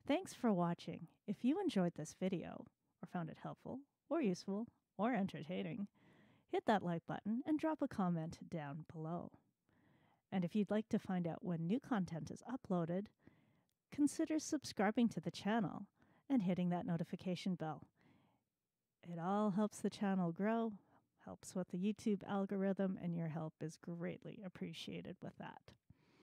Thanks for watching. If you enjoyed this video or found it helpful or useful or entertaining, hit that like button and drop a comment down below. And if you'd like to find out when new content is uploaded, consider subscribing to the channel and hitting that notification bell. It all helps the channel grow, helps with the YouTube algorithm, and your help is greatly appreciated with that.